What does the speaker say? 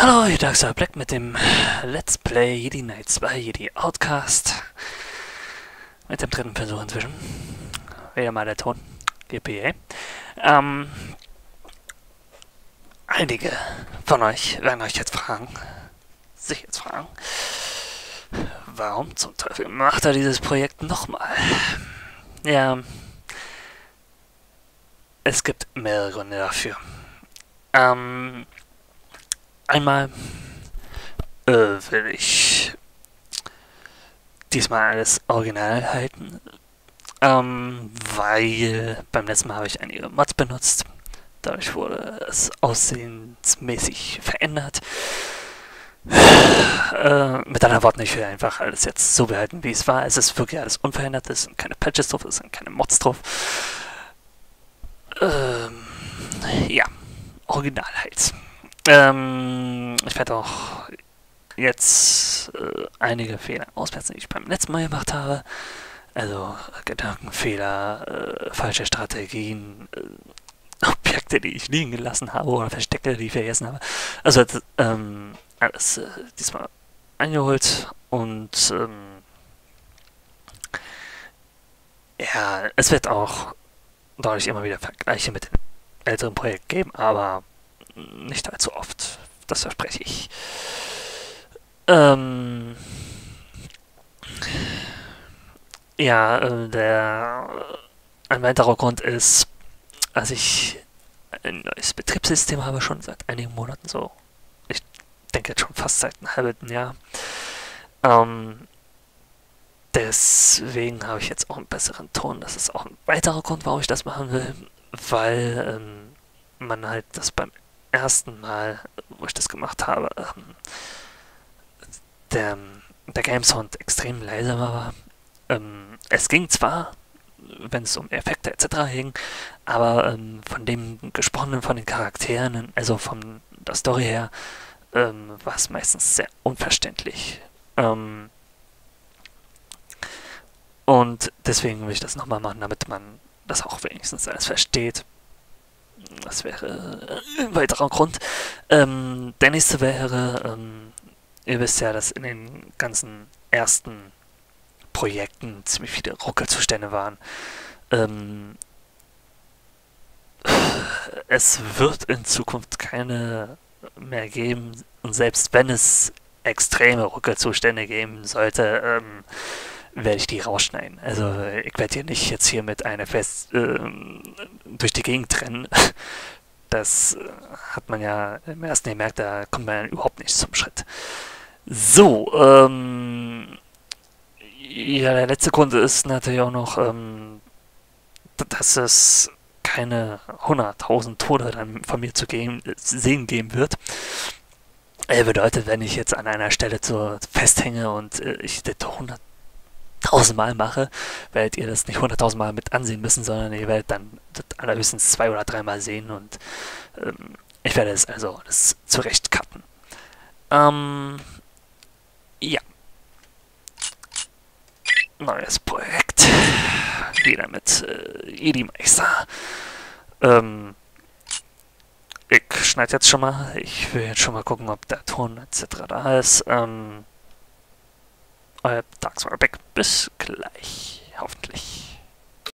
Hallo, hier Darkstar Black mit dem Let's Play Jedi Knight 2 Jedi Outcast. Mit dem dritten Versuch inzwischen. Wieder mal der Ton. GPA. Einige von euch werden euch jetzt fragen, warum zum Teufel macht er dieses Projekt nochmal? Ja, es gibt mehrere Gründe dafür. Einmal will ich diesmal alles original halten, weil beim letzten Mal habe ich einige Mods benutzt. Dadurch wurde es aussehensmäßig verändert. Mit anderen Worten, ich will einfach alles jetzt so behalten, wie es war. Es ist wirklich alles unverändert, es sind keine Patches drauf, es sind keine Mods drauf. Ja, original halt. Ich werde auch jetzt einige Fehler ausmerzen, die ich beim letzten Mal gemacht habe. Also Gedankenfehler, falsche Strategien, Objekte, die ich liegen gelassen habe oder Verstecke, die ich vergessen habe. Also alles diesmal eingeholt und ja, es wird auch dadurch immer wieder Vergleiche mit dem älteren Projekt geben, aber nicht allzu oft. Das verspreche ich. Ja, ein weiterer Grund ist, als ich ein neues Betriebssystem habe, schon seit einigen Monaten so. Ich denke jetzt schon fast seit einem halben Jahr. Deswegen habe ich jetzt auch einen besseren Ton. Das ist auch ein weiterer Grund, warum ich das machen will, weil man halt das beim ersten Mal, wo ich das gemacht habe, der, der Game Sound extrem leise war. Es ging zwar, wenn es um Effekte etc. ging, aber von dem Gesprochenen, von den Charakteren, also von der Story her, war es meistens sehr unverständlich. Und deswegen will ich das nochmal machen, damit man das auch wenigstens alles versteht. Das wäre ein weiterer Grund. Der nächste wäre, ihr wisst ja, dass in den ganzen ersten Projekten ziemlich viele Ruckelzustände waren. Es wird in Zukunft keine mehr geben, und selbst wenn es extreme Ruckelzustände geben sollte, werde ich die rausschneiden. Also ich werde hier nicht jetzt hier mit einer durch die Gegend rennen. Das hat man ja im ersten gemerkt, da kommt man ja überhaupt nicht zum Schritt. So, ja, der letzte Grund ist natürlich auch noch, dass es keine 100.000 Tode dann von mir zu sehen geben wird. Bedeutet, wenn ich jetzt an einer Stelle so festhänge und ich das 100.000 Mal mache, werdet ihr das nicht 100.000 Mal mit ansehen müssen, sondern ihr werdet dann das allerhöchstens 2 oder 3 Mal sehen und ich werde es also das zurecht cutten. Ja. Neues Projekt. Wieder mit Jedi Meister. Ich schneide jetzt schon mal. Ich will jetzt schon mal gucken, ob der Ton etc. da ist. Euer Darkstar Black. Bis gleich. Hoffentlich.